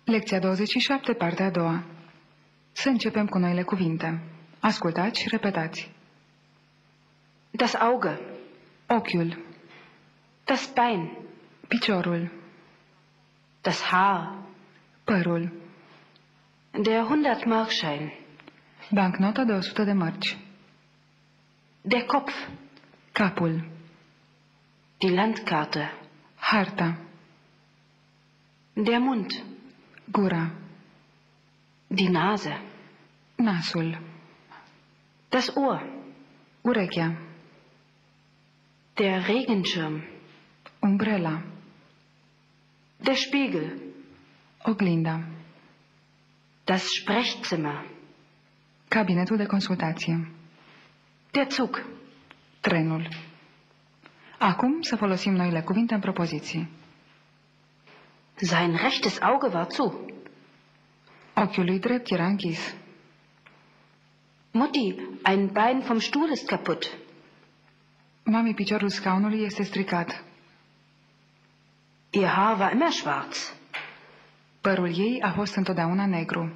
Lecția 27, partea a doua. Să începem cu noile cuvinte. Ascultați și repetați. Das Auge, Ochiul, das Bein, piciorul, das Haar, părul, der 100-Markschein, bancnota de 100 de mărci, der Kopf, capul, die Landkarte, harta, der Mund, gura, die Nase, nasul, das Ohr, urechea, der Regenschirm, umbrela, der Spiegel, oglinda, das Sprechzimmer, cabinetul de consultație, der Zug. trenul. Acum să folosim noile cuvinte în propoziții. Sein rechtes Auge war zu. Ochiul lui drept era închis. Mutti, ein Bein vom Stuhl ist kaputt. Mami, piciorul scaunului este stricat. Ihr Haar war immer schwarz. Părul ei a fost întotdeauna negru.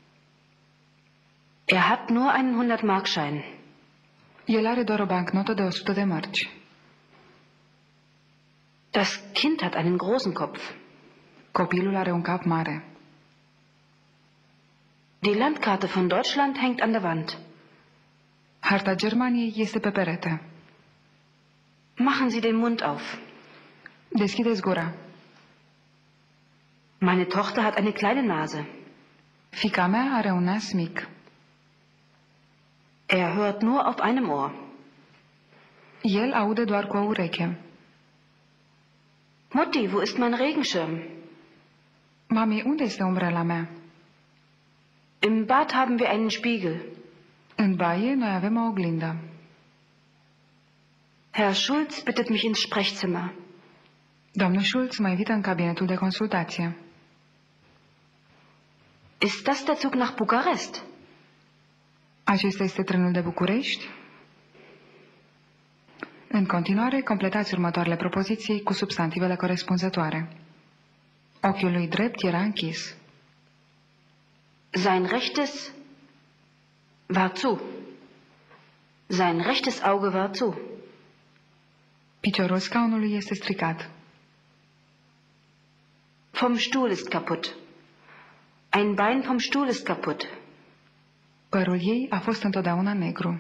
Er hat nur einen 100-Markschein. El are doar o bancnotă de 100 de mărci. Das Kind hat einen großen Kopf. Copilul are un cap mare. Die Landkarte von Deutschland hängt an der Wand. Harta Germaniei este pe perete. Machen Sie den Mund auf. Deschideți gura. Meine Tochter hat eine kleine Nase. Fiica mea are un nas mic. Er hört nur auf einem Ohr. El aude doar cu o ureche. Mutti, wo ist mein Regenschirm? Mami, unde este umbrela mea? Im Bad haben wir einen Spiegel. În baie noi avem o oglindă. Herr Schulz bittet mich ins Sprechzimmer. Domnul Schulz mă invită în cabinetul de consultație. Ist das der Zug nach Bukarest? Acesta este trenul de București? În continuare, completați următoarele propoziții cu substantivele corespunzătoare. Ochiul lui drept era închis. Sein rechtes war zu. Sein rechtes Auge war zu. Piciorul scaunului este stricat. Vom Stuhl ist kaputt. Ein Bein vom Stuhl ist kaputt. Părul ei a fost întotdeauna negru.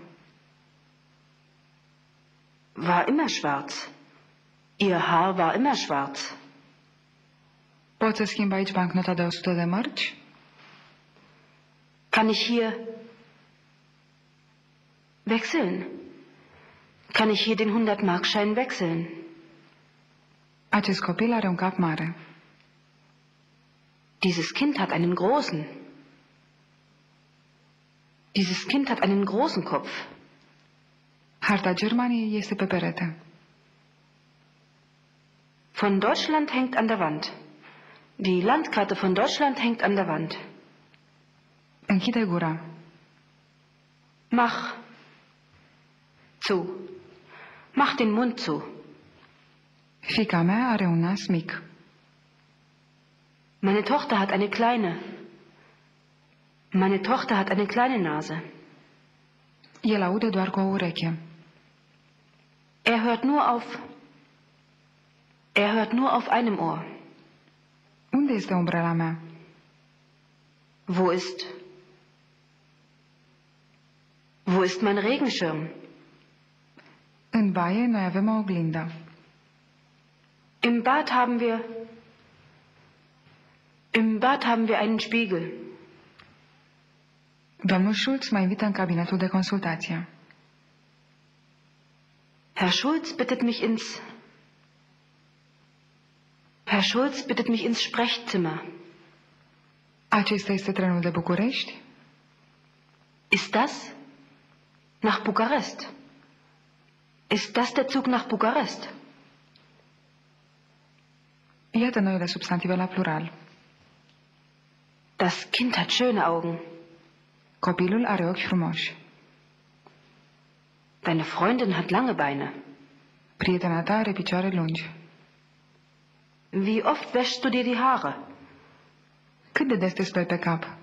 War immer schwarz. Ihr Haar war immer schwarz. Pot să schimb aici bancnota de 100 de mărci? Kann ich hier wechseln? Kann ich hier den 100-Markschein wechseln? Acest copil are un cap mare. Dieses Kind hat einen großen. Dieses Kind hat einen großen Kopf. Harta Germaniei este pe perete. Von Deutschland hängt an der Wand. Die Landkarte von Deutschland hängt an der Wand. Închide gura. Mach zu. Mach den Mund zu. Fiica mea are un nas mic. Meine Tochter hat eine kleine. Meine Tochter hat eine kleine Nase. El aude doar cu o ureche. Er hört nur auf einem Ohr. Unde este umbrela mea? Wo ist mein Regenschirm? În baie noi avem o oglindă. Im Bad haben wir einen Spiegel. Domnul Schulz mă invită în cabinetul de consultație. Herr Schulz bittet mich ins Sprechzimmer. Acesta este trenul de București? Ist das nach Bukarest? Ist das der Zug nach Bukarest? Iată noile substantive la plural. Das Kind hat schöne Augen. Copilul are ochi frumoși. Deine Freundin hat lange Beine. Prietena ta are picioare lungi. Wie oft wäschst du dir die Haare? Cât de des te speli pe cap?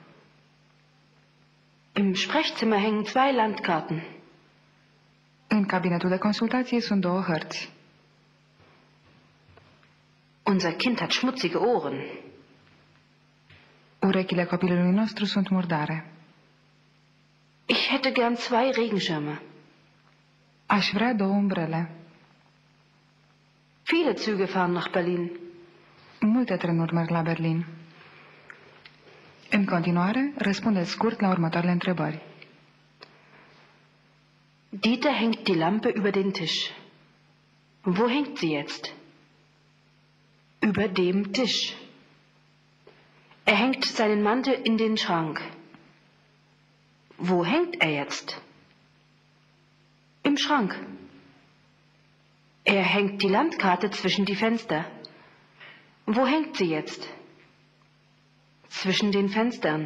Im Sprechzimmer hängen 2 Landkarten. În cabinetul de consultație sunt 2 hărți. Unser Kind hat schmutzige Ohren. Urechile copilului nostru sunt murdare. Ich hätte gern 2 Regenschirme. Aș vrea 2 umbrele. Viele Züge fahren nach Berlin. Multe trenuri merg la Berlin. În continuare, răspundeți scurt la următoarele întrebări. Dieter hängt die Lampe über den Tisch. Wo hängt sie jetzt? Über dem Tisch. Er hängt seinen Mantel in den Schrank. Wo hängt er jetzt? Im Schrank. Er hängt die Landkarte zwischen die Fenster. Wo hängt sie jetzt? Zwischen den Fenstern.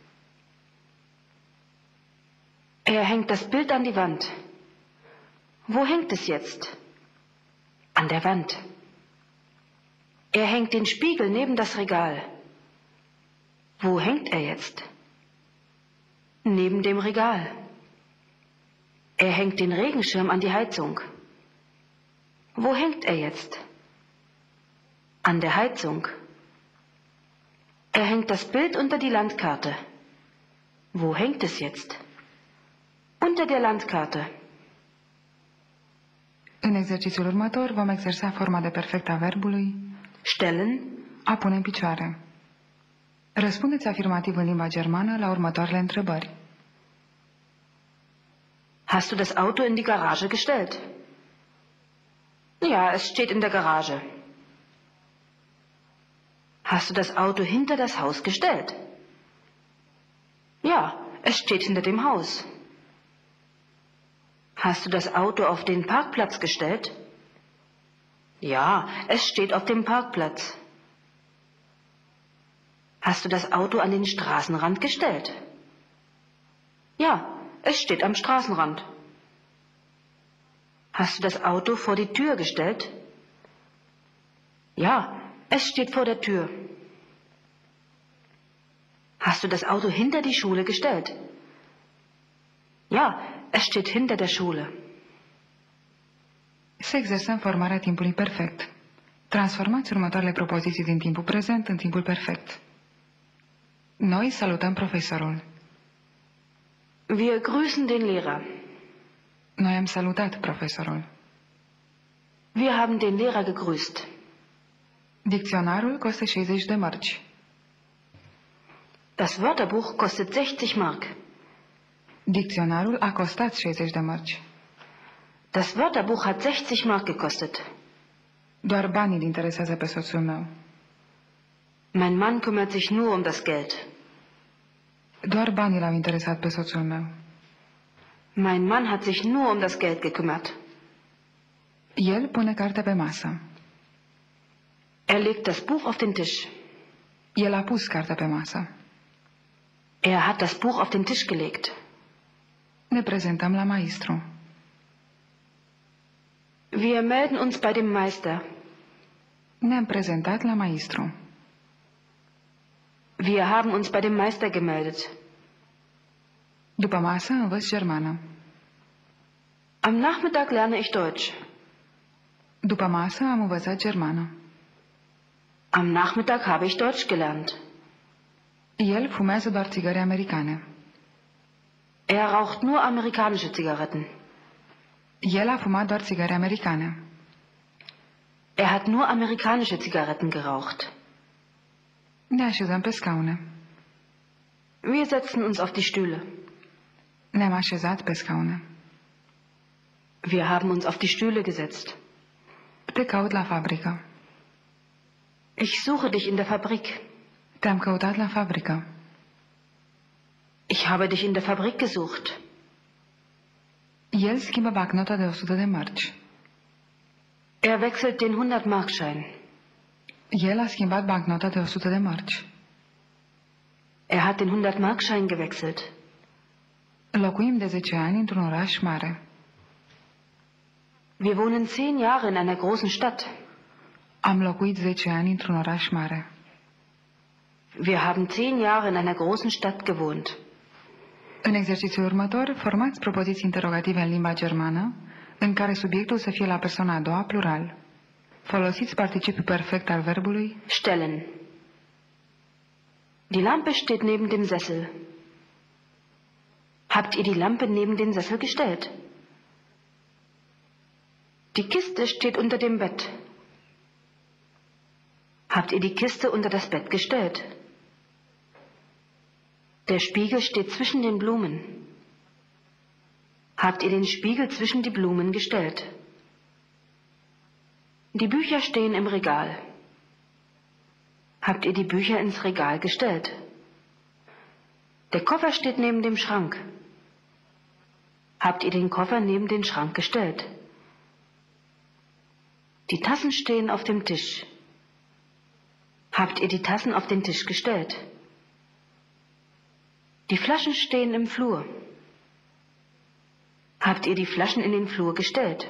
Er hängt das Bild an die Wand. Wo hängt es jetzt? An der Wand. Er hängt den Spiegel neben das Regal. Wo hängt er jetzt? Neben dem Regal. Er hängt den Regenschirm an die Heizung. Wo hängt er jetzt? An der Heizung. Er hängt das Bild unter die Landkarte. Wo hängt es jetzt? Unter der Landkarte. În exercițiul următor vom exersa forma de perfect a verbului Stellen. a pune în picioare. Răspundeți afirmativ în limba germană la următoarele întrebări. Hast du das Auto in die Garage gestellt? Ja, es steht in der Garage. Hast du das Auto hinter das Haus gestellt? Ja, es steht hinter dem Haus. Hast du das Auto auf den Parkplatz gestellt? Ja, es steht auf dem Parkplatz. Hast du das Auto an den Straßenrand gestellt? Ja, es steht am Straßenrand. Hast du das Auto vor die Tür gestellt? Ja, es steht vor der Tür. Hast du das Auto hinter die Schule gestellt? Ja, es steht hinter der Schule. Să exersăm formarea timpului perfect. Transformați următoarele propoziții din timpul prezent în timpul perfect. Noi salutăm profesorul. Wir grüßen den Lehrer. Noi am salutat profesorul. Wir haben den Lehrer gegrüßt. Dicționarul costă 60 de mărci. Das Wörterbuch kostet 60 Mark. Dicționarul a costat 60 de mărci. Das Wörterbuch hat 60 Mark gekostet. Doar banii îl interesează pe soțul meu. Mein Mann kümmert sich nur um das Geld. Doar banii l-au interesat pe soțul meu. Mein Mann hat sich nur um das Geld gekümmert. El pune cartea pe masă. Er legt das Buch auf den Tisch. El a pus cartea pe masă. Er hat das Buch auf den Tisch gelegt. Ne prezentăm la maestru. Wir melden uns bei dem Meister. Ne-am prezentat la maestru. Wir haben uns bei dem Meister gemeldet. După masă învăț germană. Am Nachmittag lerne ich Deutsch. După masă am învățat germană. Am Nachmittag habe ich Deutsch gelernt. El fumează doar țigări americane. Er raucht nur amerikanische Zigaretten. El a fumat doar țigări americane. Er hat nur amerikanische Zigaretten geraucht. Ne așezăm pe scaune. Wir setzen uns auf die Stühle. Ne-am așezat pe scaune. Wir haben uns auf die Stühle gesetzt. Te caut la fabrică. Ich suche dich in der Fabrik. Te-am căutat la fabrică. Ich habe dich in der Fabrik gesucht. El schimbă bancnota de 100 de mărci. Er wechselt den 100-Markschein. El a schimbat bancnota de 100 de mărci. Er hat den 100-Markschein gewechselt. Locuim de 10 ani într-un oraș mare. Wir wohnen 10 Jahre in einer großen Stadt. Am locuit 10 ani într-un oraș mare. Wir haben 10 Jahre in einer großen Stadt gewohnt. În exercițiul următor, formați propoziții interogative în limba germană, în care subiectul să fie la persoana a doua, plural. Folosiți participiul perfect al verbului Stellen. Die Lampe steht neben dem Sessel. Habt ihr die Lampe neben den Sessel gestellt? Die Kiste steht unter dem Bett. Habt ihr die Kiste unter das Bett gestellt? Der Spiegel steht zwischen den Blumen. Habt ihr den Spiegel zwischen die Blumen gestellt? Die Bücher stehen im Regal. Habt ihr die Bücher ins Regal gestellt? Der Koffer steht neben dem Schrank. Habt ihr den Koffer neben den Schrank gestellt? Die Tassen stehen auf dem Tisch. Habt ihr die Tassen auf den Tisch gestellt? Die Flaschen stehen im Flur. Habt ihr die Flaschen in den Flur gestellt?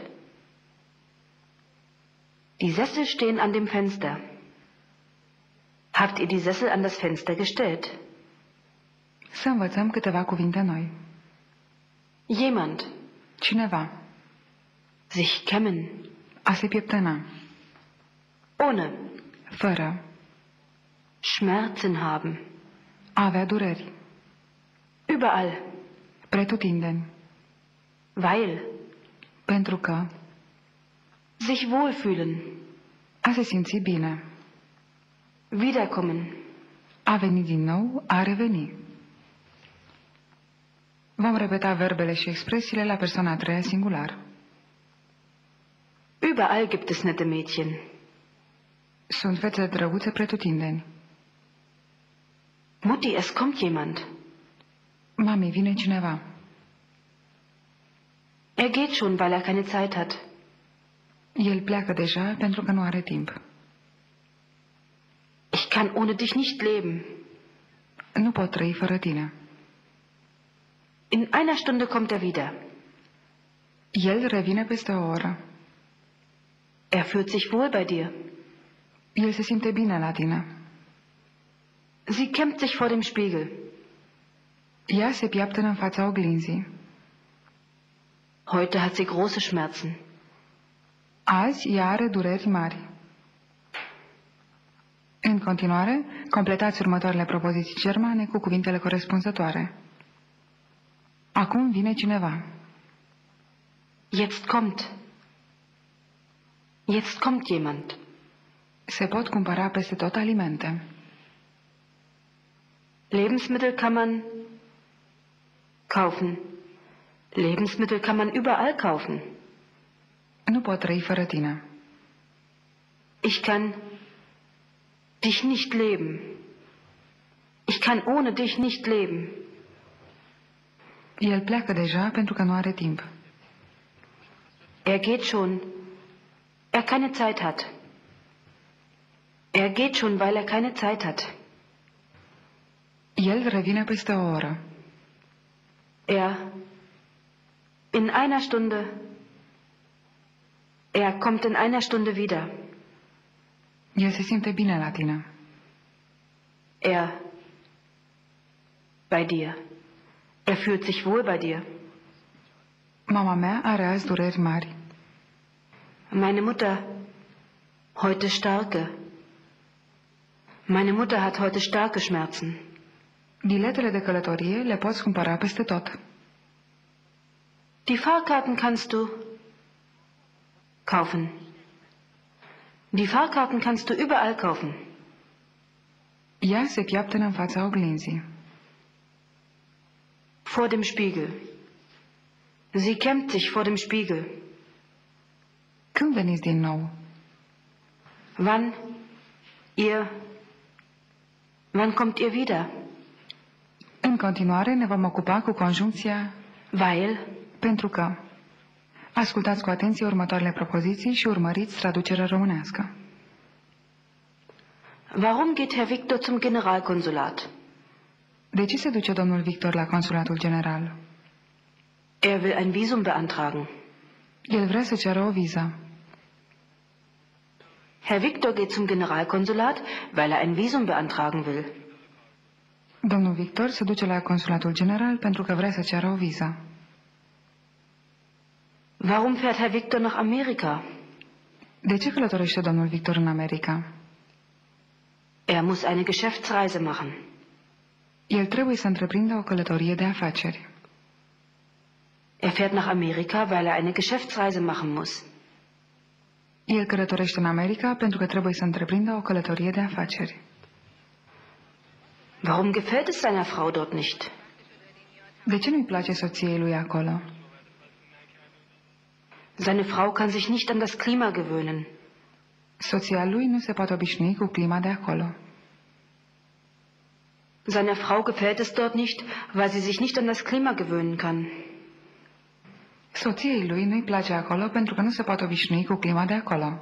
Die Sessel stehen an dem Fenster. Habt ihr die Sessel an das Fenster gestellt? să învățăm câteva cuvinte noi. Jemand. Cineva. Sich kämmen. A se pieptăna. Ohne. Fără. Schmerzen haben. A avea dureri. Überall. Pretutindeni. Weil. Pentru că. Sich wohlfühlen. A se simți bine. Wiederkommen. A veni din nou, a reveni. Vom repeta verbele și expresiile la persoana a treia singular. Überall gibt es nette Mädchen. Sunt fete drăguțe pretutindeni. Mutti, es kommt jemand. Mami, vine cineva. Er geht schon, weil er keine Zeit hat. El pleacă deja pentru că nu are timp. Ich kann ohne dich nicht leben. Nu pot trăi fără tine. In einer Stunde kommt er wieder. El revine peste o oră. Er fühlt sich wohl bei dir. El se simte bine la tine. Sie kämmt sich vor dem Spiegel. Ea se piaptănă în fața oglinzii. Heute hat sie große Schmerzen. Azi ea are dureri mari. În continuare, completați următoarele propoziții germane cu cuvintele corespunzătoare. Acum vine cineva. Jetzt kommt. Jetzt kommt jemand. Se pot cumpăra peste tot alimente. Lebensmittel kann man kaufen. Lebensmittel kann man überall kaufen. Nu pot trăi fără tine. Ich kann dich nicht leben. Ich kann ohne dich nicht leben. El pleacă deja pentru că nu are timp. Er geht schon. Er keine Zeit hat. Er geht schon, weil er keine Zeit hat. El revine peste o oră. Er in einer Stunde. Er kommt in einer Stunde wieder. El se simte bine la tine. Er bei dir. Er fühlt sich wohl bei dir. Mama mea are azi dureri mari. Meine Mutter heute starke. Meine Mutter hat heute starke Schmerzen. Biletele de călătorie le poți cumpăra peste tot. Die Fahrkarten kannst du kaufen. Die Fahrkarten kannst du überall kaufen. Ea se piaptănă în fața oglinzii. Vor dem Spiegel. Sie kämmt sich vor dem Spiegel. Când veniți din nou? Wann kommt ihr wieder? În continuare ne vom ocupa cu conjuncția Weil. pentru că. Ascultați cu atenție următoarele propoziții și urmăriți traducerea românească. Warum geht Herr Victor zum Generalkonsulat? De ce se duce domnul Victor la consulatul general? Er will ein Visum beantragen. El vrea să ceară o viză. Herr Victor geht zum Generalkonsulat, weil er ein Visum beantragen will. Domnul Victor se duce la consulatul general pentru că vrea să ceară o viză. Warum fährt Herr Victor nach Amerika? De ce călătorește domnul Victor în America? Er muss eine Geschäftsreise machen. El trebuie să întreprindă o călătorie de afaceri. Er fährt nach Amerika, weil er eine Geschäftsreise machen muss. El călătorește în America pentru că trebuie să întreprindă o călătorie de afaceri. Warum gefällt es seiner Frau dort nicht? De ce nu-i place soției lui acolo? Seine Frau kann sich nicht an das Klima gewöhnen. Soția lui nu se poate obișnui cu clima de acolo. Seiner Frau gefällt es dort nicht, weil sie sich nicht an das Klima gewöhnen kann. Soției lui nu-i place acolo pentru că nu se poate obișnui cu clima de acolo.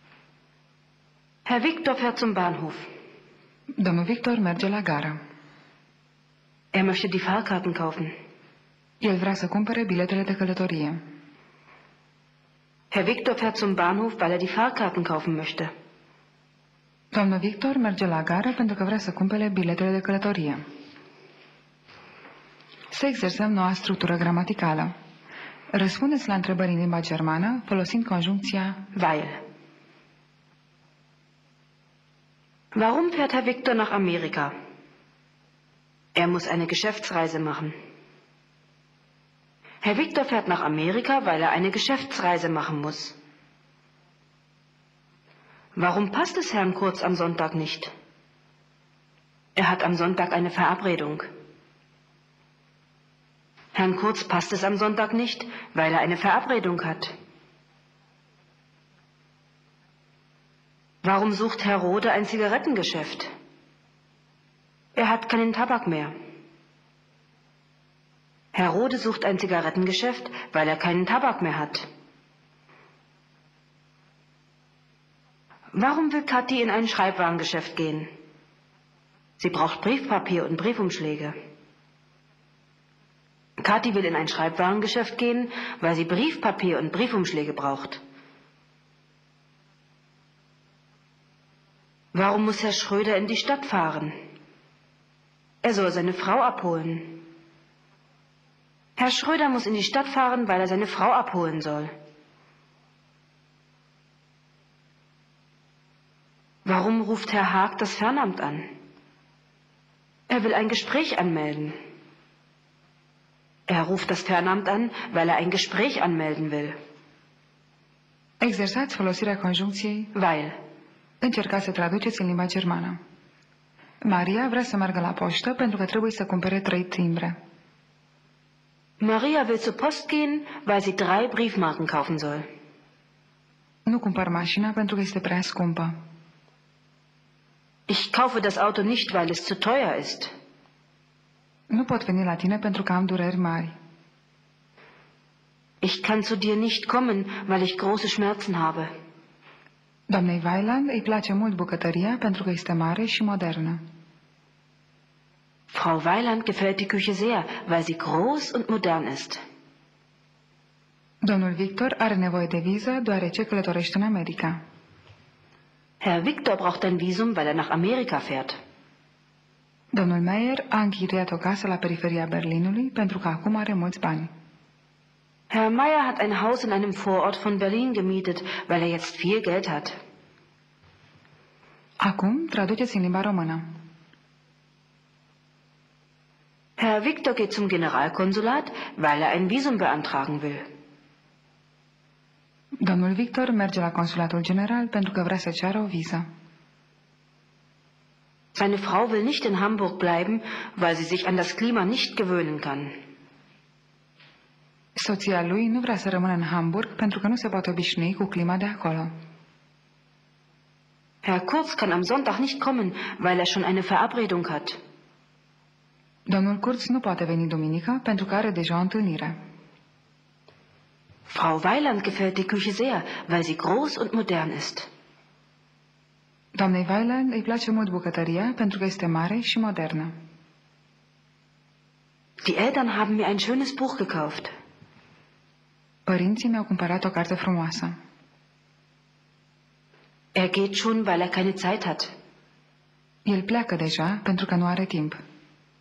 Herr Victor fährt zum Bahnhof. Domnul Victor merge la gară. Er möchte die Fahrkarten kaufen. El vrea să cumpere biletele de călătorie. Herr Victor fährt zum Bahnhof, weil er die Fahrkarten kaufen möchte. Domnul Victor merge la gară pentru că vrea să cumpere biletele de călătorie. Să exersăm noua structură gramaticală. Răspundeți la întrebări în limba germană folosind conjuncția Weil. Warum fährt Herr Victor nach Amerika? Er muss eine Geschäftsreise machen. Herr Victor fährt nach Amerika, weil er eine Geschäftsreise machen muss. Warum passt es Herrn Kurz am Sonntag nicht? Er hat am Sonntag eine Verabredung. Herrn Kurz passt es am Sonntag nicht, weil er eine Verabredung hat. Warum sucht Herr Rode ein Zigarettengeschäft? Er hat keinen Tabak mehr. Herr Rode sucht ein Zigarettengeschäft, weil er keinen Tabak mehr hat. Warum will Kathi in ein Schreibwarengeschäft gehen? Sie braucht Briefpapier und Briefumschläge. Kathi will in ein Schreibwarengeschäft gehen, weil sie Briefpapier und Briefumschläge braucht. Warum muss Herr Schröder in die Stadt fahren? Er soll seine Frau abholen. Herr Schröder muss in die Stadt fahren, weil er seine Frau abholen soll. Warum ruft Herr Haag das Fernamt an? Er will ein Gespräch anmelden. Er ruft das Fernamt an, weil er ein Gespräch anmelden will. Exersați folosirea conjuncției Weil. Încercați să traduceți în limba germană. Maria vrea să meargă la poștă pentru că trebuie să cumpere 3 timbre. Maria will zur Post gehen, weil sie 3 Briefmarken kaufen soll. Nu cumpăr mașina pentru că este prea scumpă. Ich kaufe das Auto nicht, weil es zu teuer ist. Nu pot veni la tine pentru că am dureri mari. Ich kann zu dir nicht kommen, weil ich große Schmerzen habe. Doamnei Weiland îi place mult bucătăria pentru că este mare și modernă. Frau Weiland gefällt die Küche sehr, weil sie groß und modern ist. Domnul Victor are nevoie de viză deoarece călătorește în America. Herr Victor braucht ein Visum, weil er nach Amerika fährt. Domnul Meyer a închiriat o casă la periferia Berlinului pentru că acum are mulți bani. Herr Meyer hat ein Haus in einem Vorort von Berlin gemietet, weil er jetzt viel Geld hat. Acum traduceți în limba română. Herr Victor geht zum Generalkonsulat, weil er ein Visum beantragen will. Domnul Victor merge la consulatul general pentru că vrea să ceară o viză. Seine Frau will nicht in Hamburg bleiben, weil sie sich an das Klima nicht gewöhnen kann. Soția lui nu vrea să rămână în Hamburg pentru că nu se poate obișnui cu clima de acolo. Herr Kurz kann am Sonntag nicht kommen, weil er schon eine Verabredung hat. Domnul Kurz nu poate veni duminică pentru că are deja o întâlnire. Frau Weiland gefällt die Küche sehr, weil sie groß und modern ist. Doamnei Weiland îi place mult bucătăria pentru că este mare și modernă. Die Eltern haben mir ein schönes Buch gekauft. Părinții mi-au cumpărat o carte frumoasă. Er geht schon, weil er keine Zeit hat. El pleacă deja pentru că nu are timp.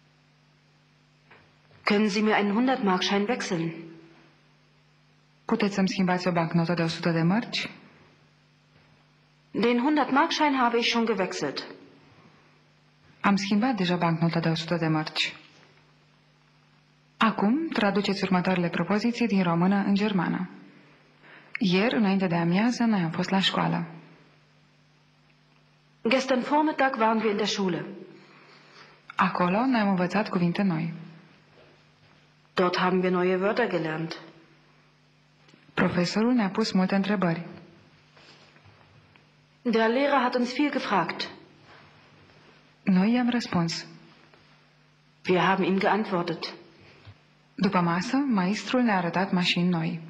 Können Sie mir einen 100-Markschein wechseln? Puteți să-mi schimbați o bancnotă de 100 de mărci? Den 100-Markschein habe ich schon gewechselt. Am schimbat deja bancnota de 100 de mărci. Acum, traduceți următoarele propoziții din română în germană. Ieri, înainte de amiază, noi am fost la școală. Gestern Vormittag waren wir in der Schule. Acolo noi am învățat cuvinte noi. Dort haben wir neue Wörter gelernt. Profesorul ne-a pus multe întrebări. Der Lehrer hat uns viel gefragt. Noi i-am răspuns. Wir haben ihm geantwortet. După masă, maestrul ne-a arătat mașini noi.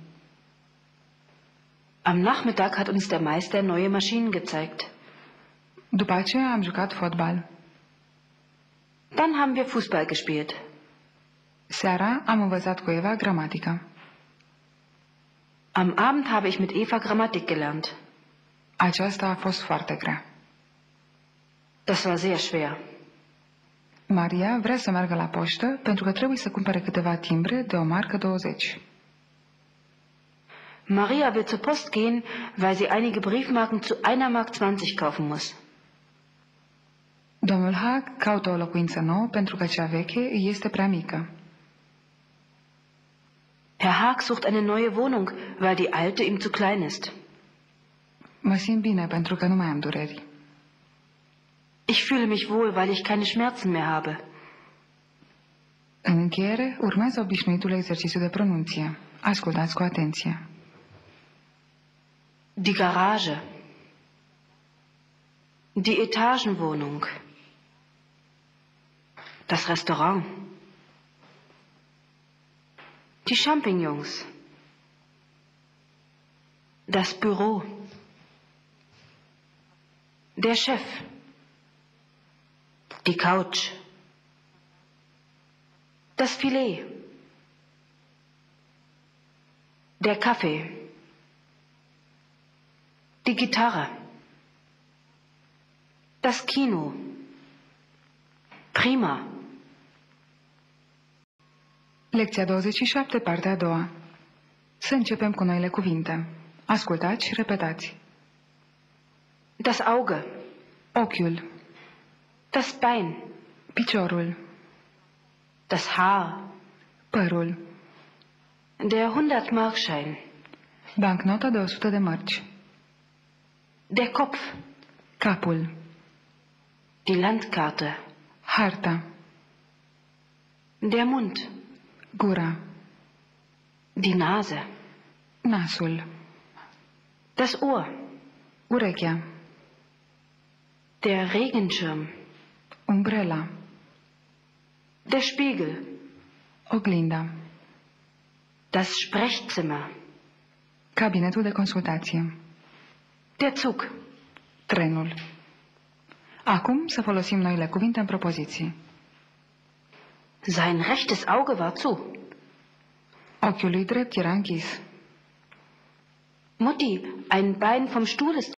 Am Nachmittag hat uns der Meister neue Maschinen gezeigt. După aceea am jucat fotbal. Dann haben wir Fußball gespielt. Seara am învățat cu Eva gramatica. Am Abend habe ich mit Eva Grammatik gelernt. Aceasta a fost foarte grea. Das war sehr schwer. Maria vrea să meargă la poștă pentru că trebuie să cumpere câteva timbre de 1,20 Mark. Maria will zur Post gehen, weil sie einige Briefmarken zu 1,20 Mark kaufen muss. Domnul Hag caută o locuință nouă pentru că cea veche îi este prea mică. Herr Haag sucht eine neue Wohnung, weil die alte ihm zu klein ist. Mă simt bine pentru că nu mai am dureri. Ich fühle mich wohl, weil ich keine Schmerzen mehr habe. În încheiere, urmează obișnuitul exercițiu de pronunție. Ascultați cu atenție. Die Garage. Die Etagenwohnung. Das Restaurant. Die Champignons. Das Büro. Der Chef. Die Couch. Das Filet. Der Kaffee. Die Gitarre. Das Kino. Prima. Lecția 27, partea a doua. Să începem cu noile cuvinte. Ascultați și repetați. Das Auge. Ochiul, Das Bein. piciorul, Das Haar. părul, Der 100-Markschein. bancnota de 100 de mărci, Der Kopf. capul, Die Landkarte. harta, Der Mund. gura, Die Nase. nasul, Das Ohr. urechea, Der Regenschirm. umbrela, Der Spiegel. oglinda, Das Sprechzimmer. cabinetul de consultație, Der Zug. trenul. Acum să folosim noile cuvinte în propoziții. Sein rechtes Auge war zu. Ochiul lui drept era închis. Mutti, ein Bein vom Stuhl ist